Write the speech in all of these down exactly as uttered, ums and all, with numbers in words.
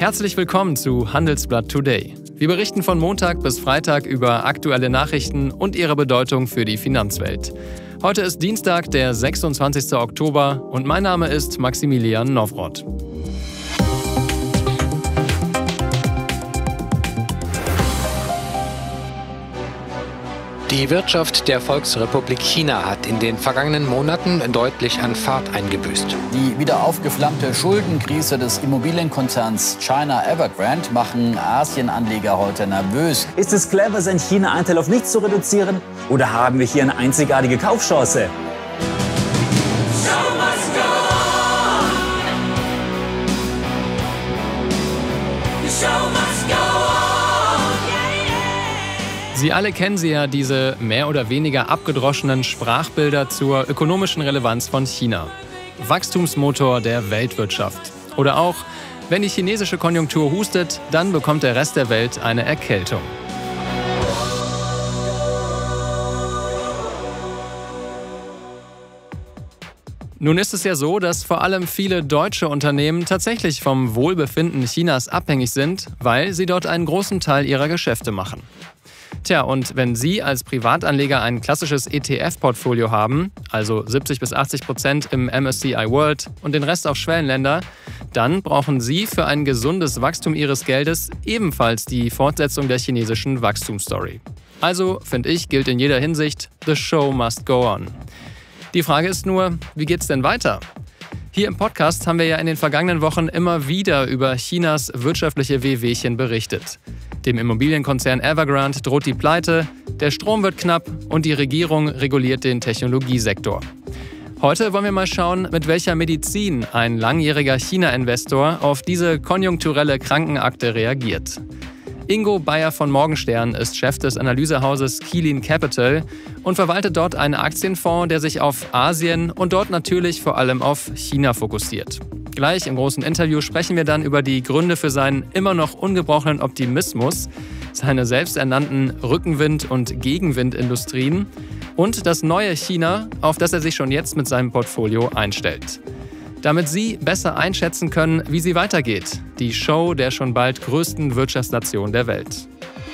Herzlich willkommen zu Handelsblatt Today. Wir berichten von Montag bis Freitag über aktuelle Nachrichten und ihre Bedeutung für die Finanzwelt. Heute ist Dienstag, der sechsundzwanzigster Oktober und mein Name ist Maximilian Nowroth. Die Wirtschaft der Volksrepublik China hat in den vergangenen Monaten deutlich an Fahrt eingebüßt. Die wieder aufgeflammte Schuldenkrise des Immobilienkonzerns China Evergrande machen Asienanleger heute nervös. Ist es clever, seinen China-Anteil auf nichts zu reduzieren? Oder haben wir hier eine einzigartige Kaufchance? Sie alle kennen sie ja, diese mehr oder weniger abgedroschenen Sprachbilder zur ökonomischen Relevanz von China. Wachstumsmotor der Weltwirtschaft. Oder auch, wenn die chinesische Konjunktur hustet, dann bekommt der Rest der Welt eine Erkältung. Nun ist es ja so, dass vor allem viele deutsche Unternehmen tatsächlich vom Wohlbefinden Chinas abhängig sind, weil sie dort einen großen Teil ihrer Geschäfte machen. Tja, und wenn Sie als Privatanleger ein klassisches E T F-Portfolio haben, also siebzig bis achtzig Prozent im M S C I World und den Rest auf Schwellenländer, dann brauchen Sie für ein gesundes Wachstum Ihres Geldes ebenfalls die Fortsetzung der chinesischen Wachstumsstory. Also, finde ich, gilt in jeder Hinsicht, the show must go on. Die Frage ist nur, wie geht's denn weiter? Hier im Podcast haben wir ja in den vergangenen Wochen immer wieder über Chinas wirtschaftliche Wehwehchen berichtet. Dem Immobilienkonzern Evergrande droht die Pleite, der Strom wird knapp und die Regierung reguliert den Technologiesektor. Heute wollen wir mal schauen, mit welcher Medizin ein langjähriger China-Investor auf diese konjunkturelle Krankenakte reagiert. Ingo Bayer von Morgenstern ist Chef des Analysehauses Qilin Capital und verwaltet dort einen Aktienfonds, der sich auf Asien und dort natürlich vor allem auf China fokussiert. Gleich im großen Interview sprechen wir dann über die Gründe für seinen immer noch ungebrochenen Optimismus, seine selbsternannten Rückenwind- und Gegenwindindustrien und das neue China, auf das er sich schon jetzt mit seinem Portfolio einstellt. Damit Sie besser einschätzen können, wie sie weitergeht. Die Show der schon bald größten Wirtschaftsnation der Welt.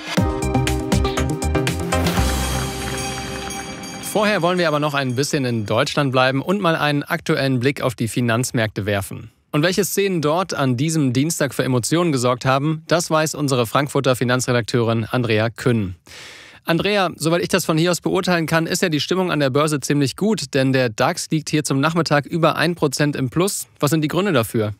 Vorher wollen wir aber noch ein bisschen in Deutschland bleiben und mal einen aktuellen Blick auf die Finanzmärkte werfen. Und welche Szenen dort an diesem Dienstag für Emotionen gesorgt haben, das weiß unsere Frankfurter Finanzredakteurin Andrea Künn. Andrea, soweit ich das von hier aus beurteilen kann, ist ja die Stimmung an der Börse ziemlich gut, denn der DAX liegt hier zum Nachmittag über ein Prozent im Plus. Was sind die Gründe dafür?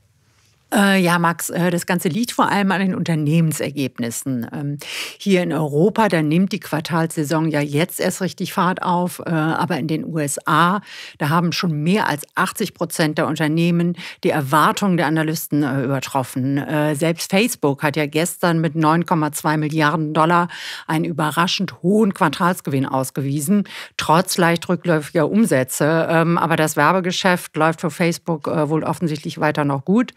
Äh, ja, Max, äh, das Ganze liegt vor allem an den Unternehmensergebnissen. Ähm, hier in Europa, da nimmt die Quartalssaison ja jetzt erst richtig Fahrt auf, äh, aber in den U S A, da haben schon mehr als achtzig Prozent der Unternehmen die Erwartungen der Analysten äh, übertroffen. Äh, selbst Facebook hat ja gestern mit neun Komma zwei Milliarden Dollar einen überraschend hohen Quartalsgewinn ausgewiesen, trotz leicht rückläufiger Umsätze. Ähm, aber das Werbegeschäft läuft für Facebook äh, wohl offensichtlich weiter noch gut.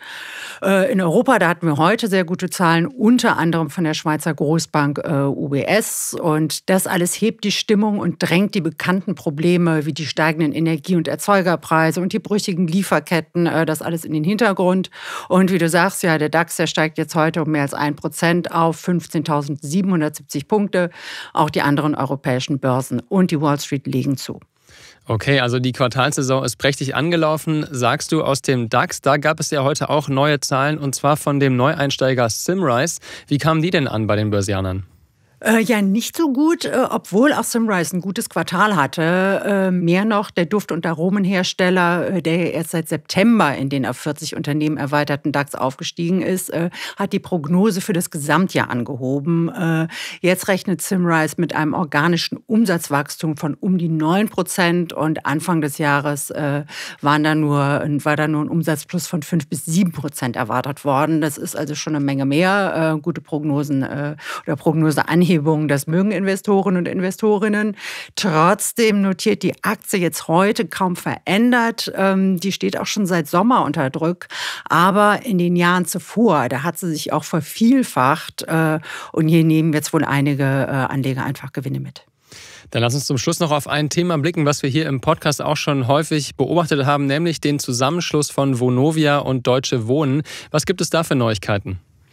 In Europa, da hatten wir heute sehr gute Zahlen, unter anderem von der Schweizer Großbank äh, U B S. Und das alles hebt die Stimmung und drängt die bekannten Probleme wie die steigenden Energie- und Erzeugerpreise und die brüchigen Lieferketten, äh, das alles in den Hintergrund. Und wie du sagst, ja, der DAX, der steigt jetzt heute um mehr als ein Prozent auf fünfzehntausendsiebenhundertsiebzig Punkte. Auch die anderen europäischen Börsen und die Wall Street legen zu. Okay, also die Quartalssaison ist prächtig angelaufen. Sagst du aus dem DAX, da gab es ja heute auch neue Zahlen und zwar von dem Neueinsteiger Symrise. Wie kamen die denn an bei den Börsianern? Äh, ja, nicht so gut, äh, obwohl auch Symrise ein gutes Quartal hatte. Äh, mehr noch, der Duft- und Aromenhersteller, äh, der erst seit September in den auf vierzig Unternehmen erweiterten DAX aufgestiegen ist, äh, hat die Prognose für das Gesamtjahr angehoben. Äh, jetzt rechnet Symrise mit einem organischen Umsatzwachstum von um die neun Prozent und Anfang des Jahres äh, waren da nur, war da nur ein Umsatzplus von fünf bis sieben Prozent erwartet worden. Das ist also schon eine Menge mehr. Äh, gute Prognosen äh, oder Prognoseanhebungen. Das mögen Investoren und Investorinnen. Trotzdem notiert die Aktie jetzt heute kaum verändert. Die steht auch schon seit Sommer unter Druck. Aber in den Jahren zuvor, da hat sie sich auch vervielfacht. Und hier nehmen jetzt wohl einige Anleger einfach Gewinne mit. Dann lass uns zum Schluss noch auf ein Thema blicken, was wir hier im Podcast auch schon häufig beobachtet haben, nämlich den Zusammenschluss von Vonovia und Deutsche Wohnen. Was gibt es da für Neuigkeiten?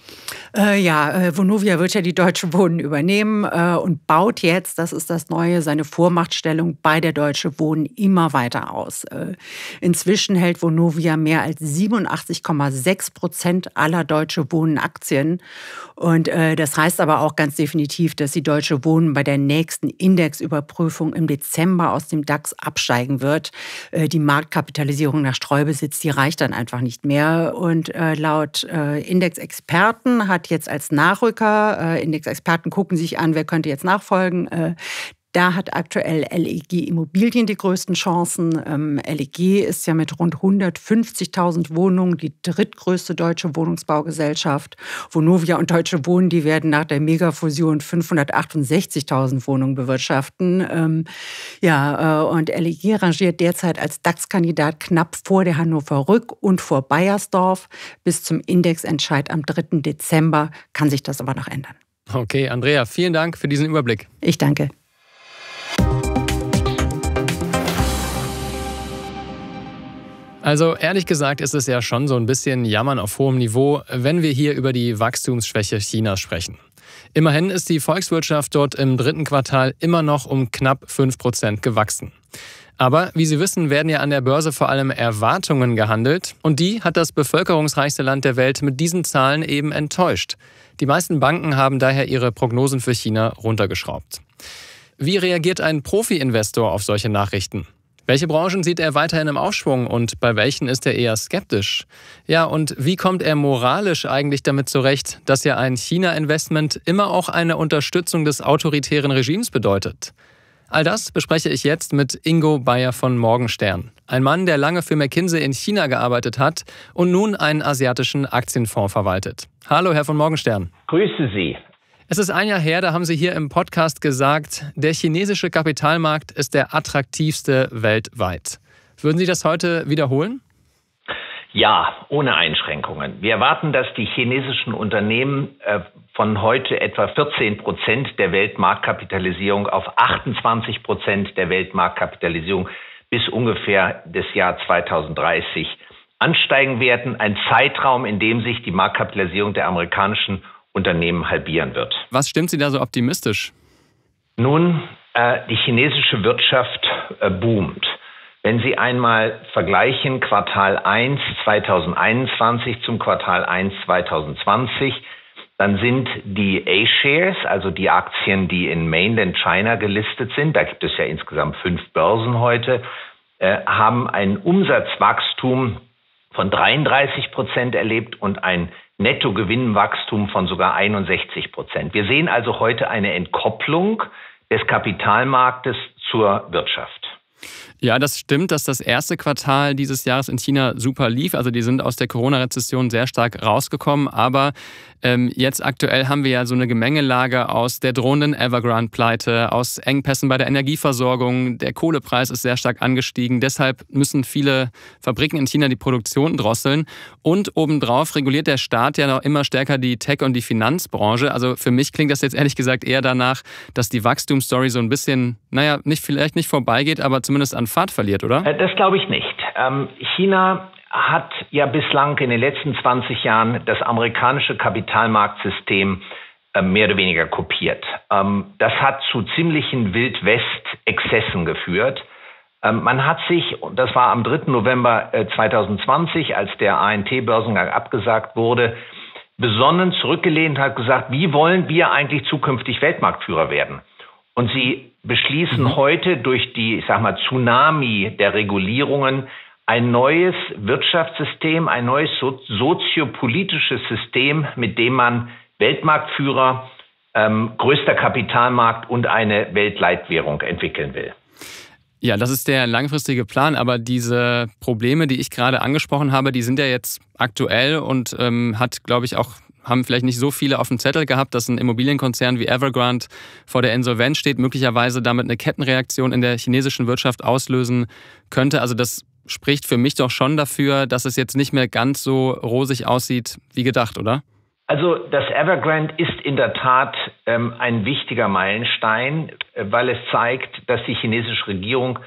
Äh, ja, äh, Vonovia wird ja die Deutsche Wohnen übernehmen äh, und baut jetzt, das ist das Neue, seine Vormachtstellung bei der Deutsche Wohnen immer weiter aus. Äh, inzwischen hält Vonovia mehr als siebenundachtzig Komma sechs Prozent aller Deutsche Wohnen Aktien. Und äh, das heißt aber auch ganz definitiv, dass die Deutsche Wohnen bei der nächsten Indexüberprüfung im Dezember aus dem DAX absteigen wird. Äh, die Marktkapitalisierung nach Streubesitz, die reicht dann einfach nicht mehr. Und äh, laut äh, Indexexperten hat jetzt als Nachrücker, äh, Indexexperten gucken sich an, wer könnte jetzt nachfolgen, äh, da hat aktuell L E G Immobilien die größten Chancen. Ähm, L E G ist ja mit rund hundertfünfzigtausend Wohnungen die drittgrößte deutsche Wohnungsbaugesellschaft. Vonovia und Deutsche Wohnen, die werden nach der Megafusion fünfhundertachtundsechzigtausend Wohnungen bewirtschaften. Ähm, ja, äh, und L E G rangiert derzeit als DAX-Kandidat knapp vor der Hannover Rück und vor Baiersdorf. Bis zum Indexentscheid am dritten Dezember kann sich das aber noch ändern. Okay, Andrea, vielen Dank für diesen Überblick. Ich danke. Also ehrlich gesagt ist es ja schon so ein bisschen Jammern auf hohem Niveau, wenn wir hier über die Wachstumsschwäche Chinas sprechen. Immerhin ist die Volkswirtschaft dort im dritten Quartal immer noch um knapp fünf Prozent gewachsen. Aber wie Sie wissen, werden ja an der Börse vor allem Erwartungen gehandelt. Und die hat das bevölkerungsreichste Land der Welt mit diesen Zahlen eben enttäuscht. Die meisten Banken haben daher ihre Prognosen für China runtergeschraubt. Wie reagiert ein Profi-Investor auf solche Nachrichten? Welche Branchen sieht er weiterhin im Aufschwung und bei welchen ist er eher skeptisch? Ja, und wie kommt er moralisch eigentlich damit zurecht, dass ja ein China-Investment immer auch eine Unterstützung des autoritären Regimes bedeutet? All das bespreche ich jetzt mit Ingo Beyer von Morgenstern. Ein Mann, der lange für McKinsey in China gearbeitet hat und nun einen asiatischen Aktienfonds verwaltet. Hallo, Herr von Morgenstern. Grüße Sie. Es ist ein Jahr her, da haben Sie hier im Podcast gesagt, der chinesische Kapitalmarkt ist der attraktivste weltweit. Würden Sie das heute wiederholen? Ja, ohne Einschränkungen. Wir erwarten, dass die chinesischen Unternehmen äh, von heute etwa vierzehn Prozent der Weltmarktkapitalisierung auf achtundzwanzig Prozent der Weltmarktkapitalisierung bis ungefähr das Jahr zweitausenddreißig ansteigen werden. Ein Zeitraum, in dem sich die Marktkapitalisierung der amerikanischen Unternehmen halbieren wird. Was stimmt Sie da so optimistisch? Nun, äh, die chinesische Wirtschaft äh, boomt. Wenn Sie einmal vergleichen Quartal eins zweitausendeinundzwanzig zum Quartal eins zweitausendzwanzig, dann sind die A-Shares, also die Aktien, die in Mainland China gelistet sind, da gibt es ja insgesamt fünf Börsen heute, äh, haben ein Umsatzwachstum von dreiunddreißig Prozent erlebt und ein Nettogewinnwachstum von sogar einundsechzig Prozent. Wir sehen also heute eine Entkopplung des Kapitalmarktes zur Wirtschaft. Ja, das stimmt, dass das erste Quartal dieses Jahres in China super lief. Also die sind aus der Corona-Rezession sehr stark rausgekommen. Aber ähm, jetzt aktuell haben wir ja so eine Gemengelage aus der drohenden Evergrande-Pleite, aus Engpässen bei der Energieversorgung. Der Kohlepreis ist sehr stark angestiegen. Deshalb müssen viele Fabriken in China die Produktion drosseln. Und obendrauf reguliert der Staat ja noch immer stärker die Tech- und die Finanzbranche. Also für mich klingt das jetzt ehrlich gesagt eher danach, dass die Wachstumsstory so ein bisschen, naja, nicht, vielleicht nicht vorbeigeht, aber zumindest an Fahrt verliert, oder? Das glaube ich nicht. Ähm, China hat ja bislang in den letzten zwanzig Jahren das amerikanische Kapitalmarktsystem äh, mehr oder weniger kopiert. Ähm, das hat zu ziemlichen Wild-West-Exzessen geführt. Ähm, man hat sich, das war am dritten November zweitausendzwanzig, als der A N T-Börsengang abgesagt wurde, besonnen zurückgelehnt und hat gesagt, wie wollen wir eigentlich zukünftig Weltmarktführer werden? Und sie beschließen mhm. heute durch die, ich sag mal, Tsunami der Regulierungen ein neues Wirtschaftssystem, ein neues so- soziopolitisches System, mit dem man Weltmarktführer, ähm, größter Kapitalmarkt und eine Weltleitwährung entwickeln will. Ja, das ist der langfristige Plan, aber diese Probleme, die ich gerade angesprochen habe, die sind ja jetzt aktuell und ähm, hat, glaube ich, auch haben vielleicht nicht so viele auf dem Zettel gehabt, dass ein Immobilienkonzern wie Evergrande vor der Insolvenz steht, möglicherweise damit eine Kettenreaktion in der chinesischen Wirtschaft auslösen könnte. Also das spricht für mich doch schon dafür, dass es jetzt nicht mehr ganz so rosig aussieht wie gedacht, oder? Also das Evergrande ist in der Tat ähm, ein wichtiger Meilenstein, äh, weil es zeigt, dass die chinesische Regierung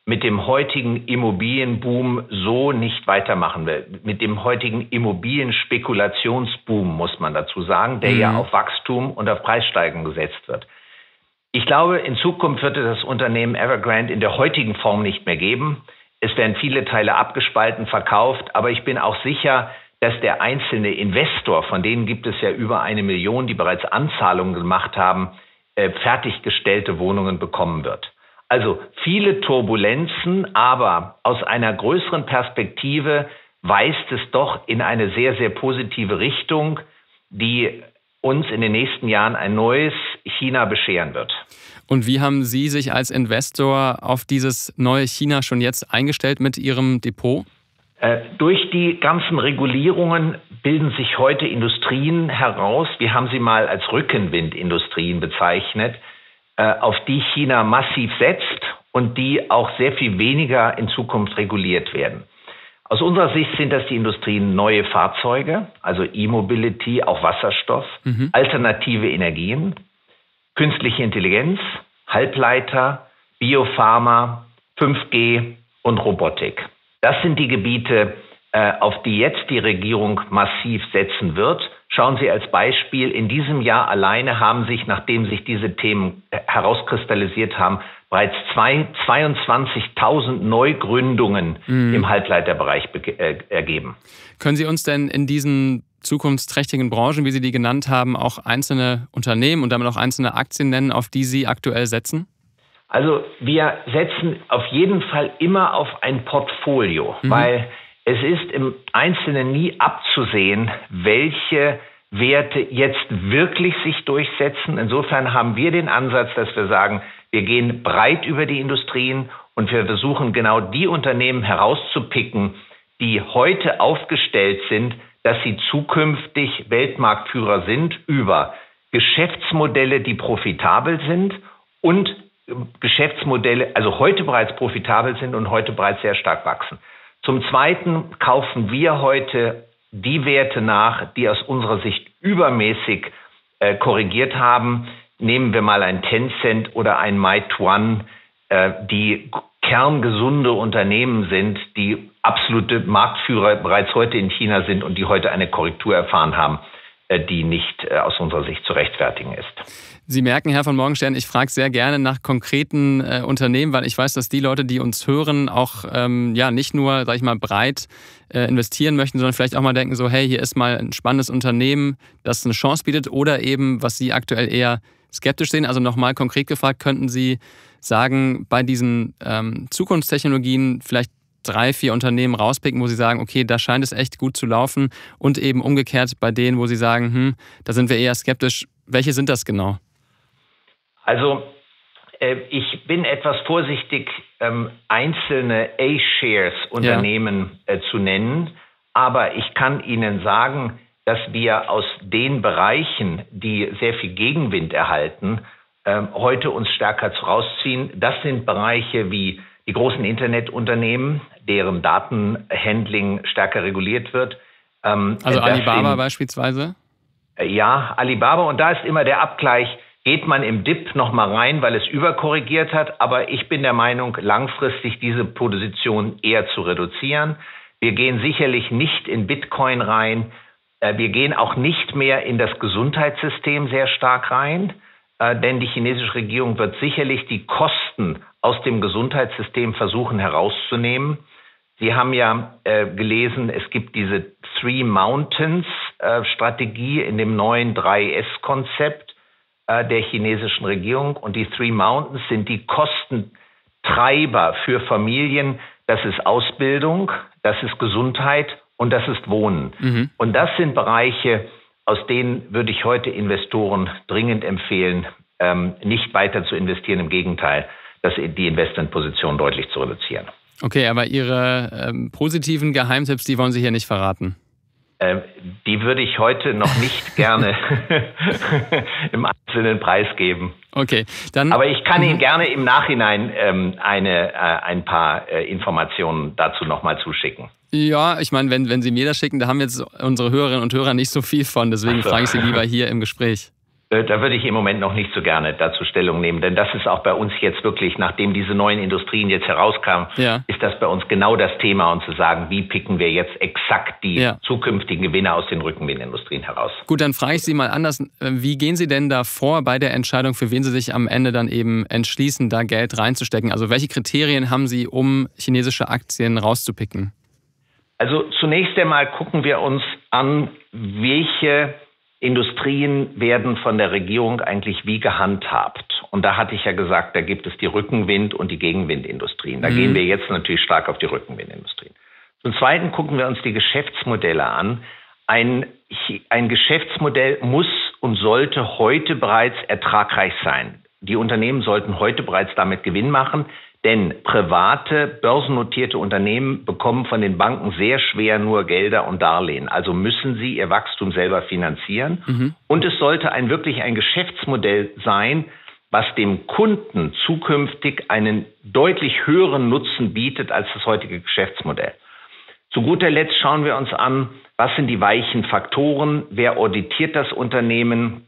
mit dem heutigen Immobilienboom so nicht weitermachen will. Mit dem heutigen Immobilienspekulationsboom, muss man dazu sagen, der mhm. ja auf Wachstum und auf Preissteigerung gesetzt wird. Ich glaube, in Zukunft wird es das Unternehmen Evergrande in der heutigen Form nicht mehr geben. Es werden viele Teile abgespalten, verkauft, aber ich bin auch sicher, dass der einzelne Investor, von denen gibt es ja über eine Million, die bereits Anzahlungen gemacht haben, äh, fertiggestellte Wohnungen bekommen wird. Also viele Turbulenzen, aber aus einer größeren Perspektive weist es doch in eine sehr, sehr positive Richtung, die uns in den nächsten Jahren ein neues China bescheren wird. Und wie haben Sie sich als Investor auf dieses neue China schon jetzt eingestellt mit Ihrem Depot? Äh, durch die ganzen Regulierungen bilden sich heute Industrien heraus, wir haben sie mal als Rückenwindindustrien bezeichnet, äh, auf die China massiv setzt und die auch sehr viel weniger in Zukunft reguliert werden. Aus unserer Sicht sind das die Industrien neue Fahrzeuge, also E-Mobility, auch Wasserstoff, mhm. alternative Energien, künstliche Intelligenz, Halbleiter, Biopharma, fünf G und Robotik. Das sind die Gebiete, äh, auf die jetzt die Regierung massiv setzen wird. Schauen Sie als Beispiel, in diesem Jahr alleine haben sich, nachdem sich diese Themen herauskristallisiert haben, bereits zweiundzwanzigtausend Neugründungen mhm. im Halbleiterbereich äh, ergeben. Können Sie uns denn in diesen zukunftsträchtigen Branchen, wie Sie die genannt haben, auch einzelne Unternehmen und damit auch einzelne Aktien nennen, auf die Sie aktuell setzen? Also wir setzen auf jeden Fall immer auf ein Portfolio, mhm. weil es ist im Einzelnen nie abzusehen, welche Werte jetzt wirklich sich durchsetzen. Insofern haben wir den Ansatz, dass wir sagen, wir gehen breit über die Industrien und wir versuchen genau die Unternehmen herauszupicken, die heute aufgestellt sind, dass sie zukünftig Weltmarktführer sind über Geschäftsmodelle, die profitabel sind und Geschäftsmodelle, also heute bereits profitabel sind und heute bereits sehr stark wachsen. Zum Zweiten kaufen wir heute die Werte nach, die aus unserer Sicht übermäßig äh, korrigiert haben. Nehmen wir mal ein Tencent oder ein Meituan, äh, die kerngesunde Unternehmen sind, die absolute Marktführer bereits heute in China sind und die heute eine Korrektur erfahren haben, äh, die nicht äh, aus unserer Sicht zu rechtfertigen ist. Sie merken, Herr von Morgenstern, ich frage sehr gerne nach konkreten äh, Unternehmen, weil ich weiß, dass die Leute, die uns hören, auch ähm, ja nicht nur, sag ich mal, breit äh, investieren möchten, sondern vielleicht auch mal denken so, hey, hier ist mal ein spannendes Unternehmen, das eine Chance bietet oder eben, was Sie aktuell eher skeptisch sehen. Also nochmal konkret gefragt, könnten Sie sagen, bei diesen ähm, Zukunftstechnologien vielleicht drei, vier Unternehmen rauspicken, wo Sie sagen, okay, da scheint es echt gut zu laufen und eben umgekehrt bei denen, wo Sie sagen, hm, da sind wir eher skeptisch. Welche sind das genau? Also äh, ich bin etwas vorsichtig, ähm, einzelne A-Shares Unternehmen ja. äh, zu nennen, aber ich kann Ihnen sagen, dass wir aus den Bereichen, die sehr viel Gegenwind erhalten, äh, heute uns stärker rausziehen. Das sind Bereiche wie die großen Internetunternehmen, deren Datenhandling stärker reguliert wird. Ähm, also Alibaba sind, beispielsweise? Äh, ja, Alibaba. Und da ist immer der Abgleich, geht man im Dip noch mal rein, weil es überkorrigiert hat. Aber ich bin der Meinung, langfristig diese Position eher zu reduzieren. Wir gehen sicherlich nicht in Bitcoin rein. Wir gehen auch nicht mehr in das Gesundheitssystem sehr stark rein. Denn die chinesische Regierung wird sicherlich die Kosten aus dem Gesundheitssystem versuchen herauszunehmen. Sie haben ja äh, gelesen, es gibt diese Three Mountains äh, Strategie in dem neuen drei S Konzept der chinesischen Regierung. Und die Three Mountains sind die Kostentreiber für Familien. Das ist Ausbildung, das ist Gesundheit und das ist Wohnen. Mhm. Und das sind Bereiche, aus denen würde ich heute Investoren dringend empfehlen, ähm, nicht weiter zu investieren. Im Gegenteil, dass die Investmentposition deutlich zu reduzieren. Okay, aber Ihre ähm, positiven Geheimtipps, die wollen Sie hier nicht verraten? Ähm, die würde ich heute noch nicht gerne im Einzelnen preisgeben. Okay, dann. Aber ich kann Ihnen gerne im Nachhinein ähm, eine, äh, ein paar äh, Informationen dazu nochmal zuschicken. Ja, ich meine, wenn, wenn Sie mir das schicken, da haben jetzt unsere Hörerinnen und Hörer nicht so viel von. Deswegen so. frage ich Sie lieber hier im Gespräch. Da würde ich im Moment noch nicht so gerne dazu Stellung nehmen, denn das ist auch bei uns jetzt wirklich, nachdem diese neuen Industrien jetzt herauskamen, ja. ist das bei uns genau das Thema, und zu sagen, wie picken wir jetzt exakt die ja. zukünftigen Gewinne aus den Rückenwindindustrien heraus. Gut, dann frage ich Sie mal anders. Wie gehen Sie denn da vor bei der Entscheidung, für wen Sie sich am Ende dann eben entschließen, da Geld reinzustecken? Also welche Kriterien haben Sie, um chinesische Aktien rauszupicken? Also zunächst einmal gucken wir uns an, welche Industrien werden von der Regierung eigentlich wie gehandhabt. Und da hatte ich ja gesagt, da gibt es die Rückenwind- und die Gegenwindindustrien. Da mhm. gehen wir jetzt natürlich stark auf die Rückenwindindustrien. Zum Zweiten gucken wir uns die Geschäftsmodelle an. Ein, ein Geschäftsmodell muss und sollte heute bereits ertragreich sein. Die Unternehmen sollten heute bereits damit Gewinn machen. Denn private, börsennotierte Unternehmen bekommen von den Banken sehr schwer nur Gelder und Darlehen. Also müssen sie ihr Wachstum selber finanzieren. Mhm. Und es sollte ein wirklich ein Geschäftsmodell sein, was dem Kunden zukünftig einen deutlich höheren Nutzen bietet als das heutige Geschäftsmodell. Zu guter Letzt schauen wir uns an, was sind die weichen Faktoren, wer auditiert das Unternehmen,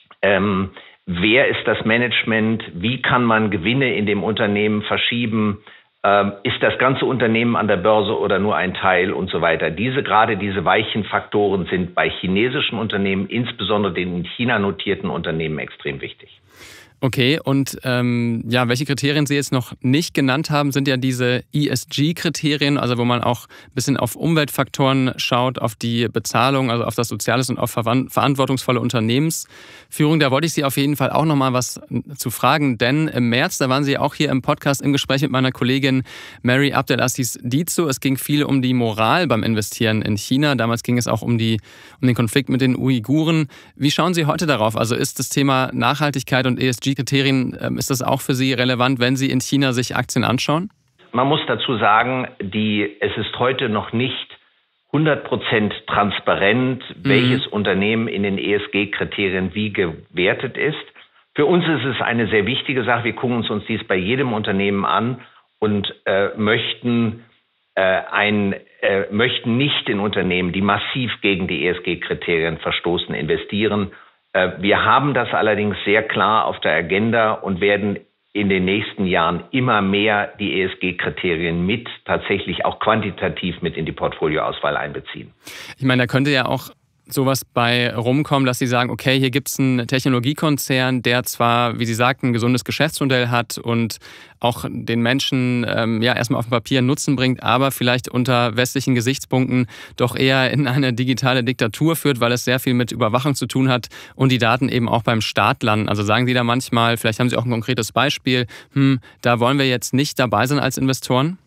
ähm, wer ist das Management? Wie kann man Gewinne in dem Unternehmen verschieben? Ähm, ist das ganze Unternehmen an der Börse oder nur ein Teil und so weiter? Diese, gerade diese weichen Faktoren sind bei chinesischen Unternehmen, insbesondere den in China notierten Unternehmen, extrem wichtig. Okay, und ähm, ja, welche Kriterien Sie jetzt noch nicht genannt haben, sind ja diese E S G-Kriterien, also wo man auch ein bisschen auf Umweltfaktoren schaut, auf die Bezahlung, also auf das Soziales und auf verantwortungsvolle Unternehmensführung. Da wollte ich Sie auf jeden Fall auch noch mal was zu fragen, denn im März, da waren Sie auch hier im Podcast im Gespräch mit meiner Kollegin Mary Abdelaziz Dizo. Es ging viel um die Moral beim Investieren in China. Damals ging es auch um, die, um den Konflikt mit den Uiguren. Wie schauen Sie heute darauf? Also ist das Thema Nachhaltigkeit und E S G Kriterien, ist das auch für Sie relevant, wenn Sie in China sich Aktien anschauen? Man muss dazu sagen, die, es ist heute noch nicht hundert Prozent transparent, mhm. welches Unternehmen in den E S G-Kriterien wie gewertet ist. Für uns ist es eine sehr wichtige Sache. Wir gucken uns, uns dies bei jedem Unternehmen an und äh, möchten, äh, ein, äh, möchten nicht in Unternehmen, die massiv gegen die E S G-Kriterien verstoßen, investieren. Wir haben das allerdings sehr klar auf der Agenda und werden in den nächsten Jahren immer mehr die E S G-Kriterien mit, tatsächlich auch quantitativ mit in die Portfolioauswahl einbeziehen. Ich meine, da könnte ja auch sowas bei rumkommen, dass Sie sagen, okay, hier gibt es einen Technologiekonzern, der zwar, wie Sie sagten, ein gesundes Geschäftsmodell hat und auch den Menschen ähm, ja erstmal auf dem Papier Nutzen bringt, aber vielleicht unter westlichen Gesichtspunkten doch eher in eine digitale Diktatur führt, weil es sehr viel mit Überwachung zu tun hat und die Daten eben auch beim Staat landen. Also sagen Sie da manchmal, vielleicht haben Sie auch ein konkretes Beispiel, hm, da wollen wir jetzt nicht dabei sein als Investoren?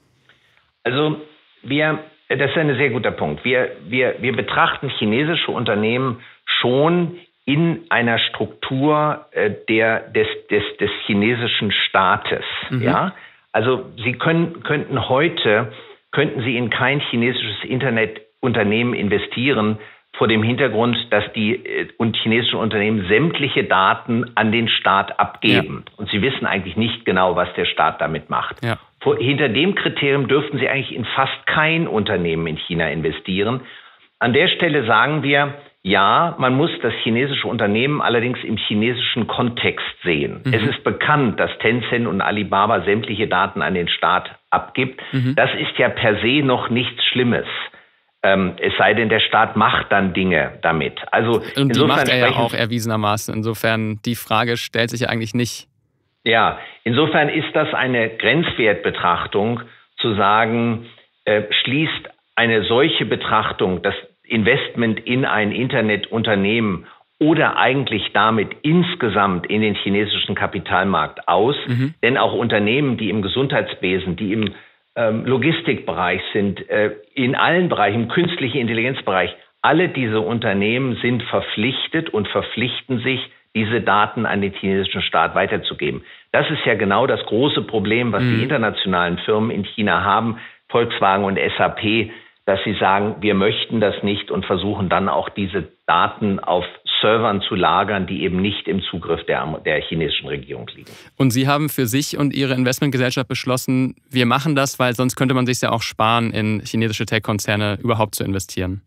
Also wir Das ist ein sehr guter Punkt. Wir, wir, wir betrachten chinesische Unternehmen schon in einer Struktur äh, der, des, des, des chinesischen Staates. Mhm. Ja? Also Sie können, könnten heute, könnten Sie in kein chinesisches Internetunternehmen investieren, vor dem Hintergrund, dass die äh, und chinesische Unternehmen sämtliche Daten an den Staat abgeben. Ja. Und Sie wissen eigentlich nicht genau, was der Staat damit macht. Ja. Vor, hinter dem Kriterium dürften Sie eigentlich in fast kein Unternehmen in China investieren. An der Stelle sagen wir, ja, man muss das chinesische Unternehmen allerdings im chinesischen Kontext sehen. Mhm. Es ist bekannt, dass Tencent und Alibaba sämtliche Daten an den Staat abgibt. Mhm. Das ist ja per se noch nichts Schlimmes. Ähm, es sei denn, der Staat macht dann Dinge damit. Also und die macht er ja auch erwiesenermaßen. Insofern, die Frage stellt sich ja eigentlich nicht. Ja, insofern ist das eine Grenzwertbetrachtung, zu sagen, äh, schließt eine solche Betrachtung das Investment in ein Internetunternehmen oder eigentlich damit insgesamt in den chinesischen Kapitalmarkt aus. Mhm. Denn auch Unternehmen, die im Gesundheitswesen, die im ähm, Logistikbereich sind, äh, in allen Bereichen, im künstlichen Intelligenzbereich, alle diese Unternehmen sind verpflichtet und verpflichten sich, diese Daten an den chinesischen Staat weiterzugeben. Das ist ja genau das große Problem, was mhm. die internationalen Firmen in China haben, Volkswagen und S A P, dass sie sagen, wir möchten das nicht und versuchen dann auch diese Daten auf Servern zu lagern, die eben nicht im Zugriff der, der chinesischen Regierung liegen. Und Sie haben für sich und Ihre Investmentgesellschaft beschlossen, wir machen das, weil sonst könnte man sich ja auch sparen, in chinesische Tech-Konzerne überhaupt zu investieren.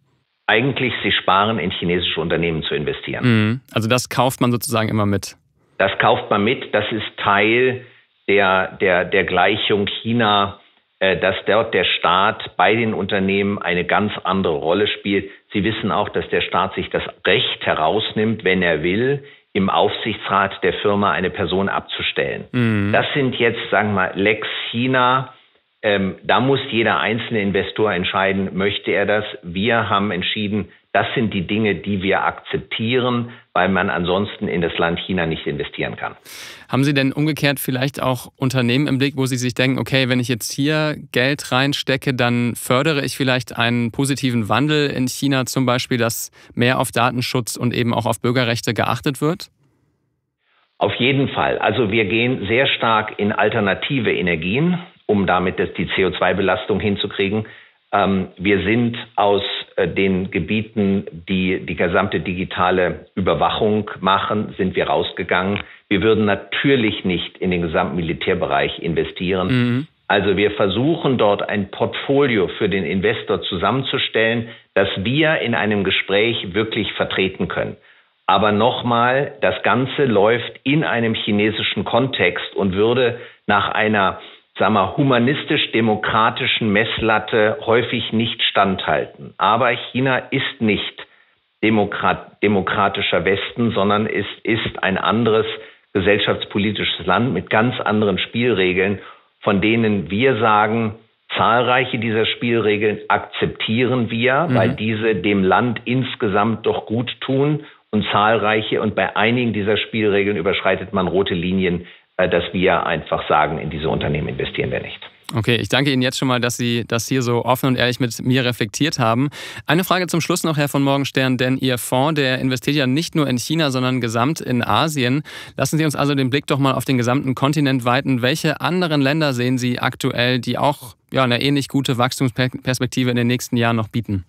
eigentlich sich sparen, in chinesische Unternehmen zu investieren. Also das kauft man sozusagen immer mit? Das kauft man mit. Das ist Teil der, der, der Gleichung China, äh, dass dort der Staat bei den Unternehmen eine ganz andere Rolle spielt. Sie wissen auch, dass der Staat sich das Recht herausnimmt, wenn er will, im Aufsichtsrat der Firma eine Person abzustellen. Mhm. Das sind jetzt, sagen wir mal, Lex China. Ähm, da muss jeder einzelne Investor entscheiden, möchte er das? Wir haben entschieden, das sind die Dinge, die wir akzeptieren, weil man ansonsten in das Land China nicht investieren kann. Haben Sie denn umgekehrt vielleicht auch Unternehmen im Blick, wo Sie sich denken, okay, wenn ich jetzt hier Geld reinstecke, dann fördere ich vielleicht einen positiven Wandel in China zum Beispiel, dass mehr auf Datenschutz und eben auch auf Bürgerrechte geachtet wird? Auf jeden Fall. Also wir gehen sehr stark in alternative Energien, um damit die C O zwei Belastung hinzukriegen. Ähm, wir sind aus äh, den Gebieten, die die gesamte digitale Überwachung machen, sind wir rausgegangen. Wir würden natürlich nicht in den gesamten Militärbereich investieren. Mhm. Also wir versuchen dort ein Portfolio für den Investor zusammenzustellen, das wir in einem Gespräch wirklich vertreten können. Aber nochmal, das Ganze läuft in einem chinesischen Kontext und würde nach einer, sagen wir, humanistisch-demokratischen Messlatte häufig nicht standhalten. Aber China ist nicht Demokrat, demokratischer Westen, sondern ist, ist ein anderes gesellschaftspolitisches Land mit ganz anderen Spielregeln, von denen wir sagen, zahlreiche dieser Spielregeln akzeptieren wir, mhm. weil diese dem Land insgesamt doch gut tun. Und zahlreiche und bei einigen dieser Spielregeln überschreitet man rote Linien, dass wir einfach sagen, in diese Unternehmen investieren wir nicht. Okay, ich danke Ihnen jetzt schon mal, dass Sie das hier so offen und ehrlich mit mir reflektiert haben. Eine Frage zum Schluss noch, Herr von Morgenstern, denn Ihr Fonds, der investiert ja nicht nur in China, sondern gesamt in Asien. Lassen Sie uns also den Blick doch mal auf den gesamten Kontinent weiten. Welche anderen Länder sehen Sie aktuell, die auch ja, eine ähnlich gute Wachstumsperspektive in den nächsten Jahren noch bieten?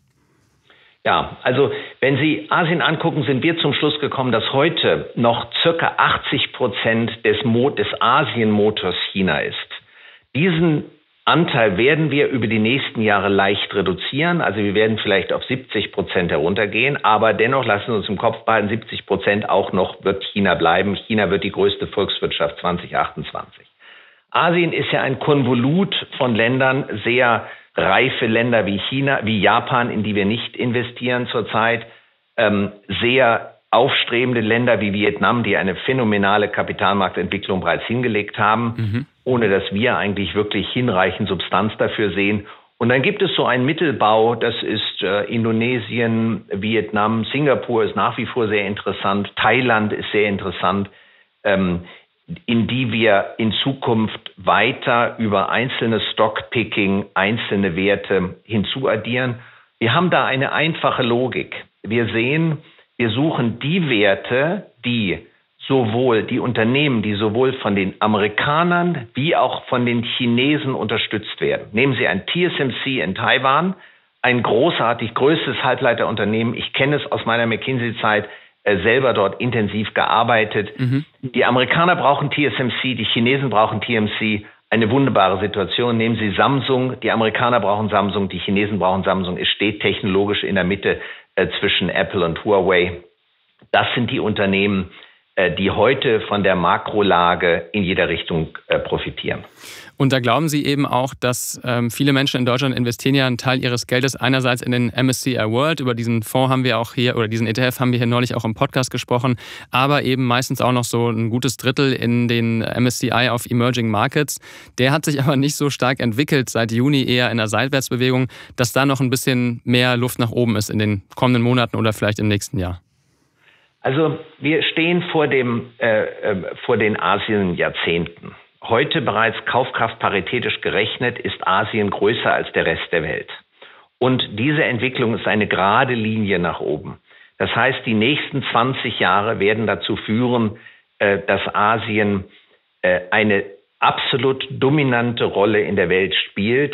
Ja, also wenn Sie Asien angucken, sind wir zum Schluss gekommen, dass heute noch circa achtzig Prozent des, Mo- des Asienmotors China ist. Diesen Anteil werden wir über die nächsten Jahre leicht reduzieren. Also wir werden vielleicht auf siebzig Prozent heruntergehen, aber dennoch lassen wir uns im Kopf behalten, siebzig Prozent auch noch wird China bleiben. China wird die größte Volkswirtschaft zwanzig achtundzwanzig. Asien ist ja ein Konvolut von Ländern, sehr reife Länder wie China, wie Japan, in die wir nicht investieren zurzeit, ähm, sehr aufstrebende Länder wie Vietnam, die eine phänomenale Kapitalmarktentwicklung bereits hingelegt haben, mhm. ohne dass wir eigentlich wirklich hinreichend Substanz dafür sehen. Und dann gibt es so einen Mittelbau, das ist äh, Indonesien, Vietnam, Singapur ist nach wie vor sehr interessant, Thailand ist sehr interessant, ähm, in die wir in Zukunft weiter über einzelne Stockpicking, einzelne Werte hinzuaddieren. Wir haben da eine einfache Logik. Wir sehen, wir suchen die Werte, die sowohl die Unternehmen, die sowohl von den Amerikanern wie auch von den Chinesen unterstützt werden. Nehmen Sie ein T S M C in Taiwan, ein großartig größtes Halbleiterunternehmen. Ich kenne es aus meiner McKinsey-Zeit, selber dort intensiv gearbeitet. Mhm. Die Amerikaner brauchen T S M C, die Chinesen brauchen T S M C. Eine wunderbare Situation. Nehmen Sie Samsung, die Amerikaner brauchen Samsung, die Chinesen brauchen Samsung. Es steht technologisch in der Mitte äh, zwischen Apple und Huawei. Das sind die Unternehmen, äh, die heute von der Makrolage in jeder Richtung äh, profitieren. Und da glauben Sie eben auch, dass ähm, viele Menschen in Deutschland investieren ja einen Teil ihres Geldes einerseits in den M S C I World, über diesen Fonds haben wir auch hier, oder diesen E T F haben wir hier neulich auch im Podcast gesprochen, aber eben meistens auch noch so ein gutes Drittel in den M S C I auf Emerging Markets. Der hat sich aber nicht so stark entwickelt, seit Juni eher in der Seitwärtsbewegung, dass da noch ein bisschen mehr Luft nach oben ist in den kommenden Monaten oder vielleicht im nächsten Jahr. Also wir stehen vor, dem, äh, äh, vor den Asien-Jahrzehnten. Heute bereits kaufkraftparitätisch gerechnet ist Asien größer als der Rest der Welt. Und diese Entwicklung ist eine gerade Linie nach oben. Das heißt, die nächsten zwanzig Jahre werden dazu führen, dass Asien eine absolut dominante Rolle in der Welt spielt,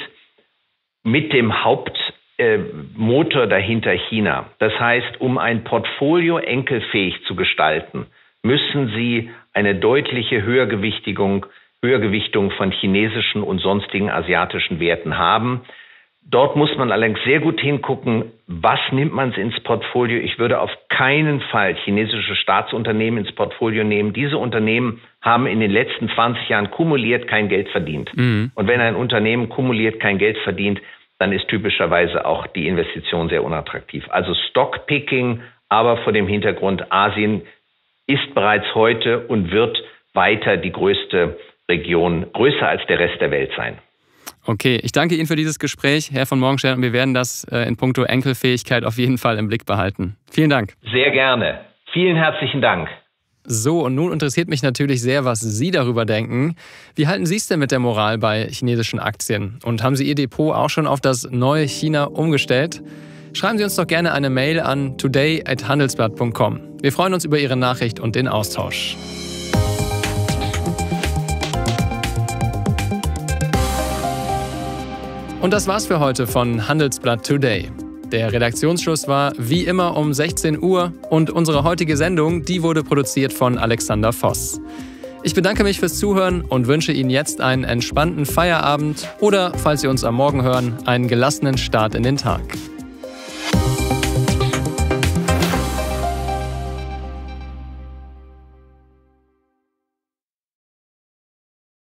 mit dem Hauptmotor dahinter China. Das heißt, um ein Portfolio enkelfähig zu gestalten, müssen Sie eine deutliche Höhergewichtigung Höhergewichtung von chinesischen und sonstigen asiatischen Werten haben. Dort muss man allerdings sehr gut hingucken, was nimmt man ins Portfolio. Ich würde auf keinen Fall chinesische Staatsunternehmen ins Portfolio nehmen. Diese Unternehmen haben in den letzten zwanzig Jahren kumuliert kein Geld verdient. Mhm. Und wenn ein Unternehmen kumuliert kein Geld verdient, dann ist typischerweise auch die Investition sehr unattraktiv. Also Stockpicking, aber vor dem Hintergrund, Asien ist bereits heute und wird weiter die größte Region, größer als der Rest der Welt sein. Okay, ich danke Ihnen für dieses Gespräch, Herr von Morgenstern, und wir werden das äh, in puncto Enkelfähigkeit auf jeden Fall im Blick behalten. Vielen Dank. Sehr gerne. Vielen herzlichen Dank. So, und nun interessiert mich natürlich sehr, was Sie darüber denken. Wie halten Sie es denn mit der Moral bei chinesischen Aktien? Und haben Sie Ihr Depot auch schon auf das neue China umgestellt? Schreiben Sie uns doch gerne eine Mail an today at handelsblatt punkt com. Wir freuen uns über Ihre Nachricht und den Austausch. Und das war's für heute von Handelsblatt Today. Der Redaktionsschluss war wie immer um sechzehn Uhr und unsere heutige Sendung, die wurde produziert von Alexander Voss. Ich bedanke mich fürs Zuhören und wünsche Ihnen jetzt einen entspannten Feierabend oder, falls Sie uns am Morgen hören, einen gelassenen Start in den Tag.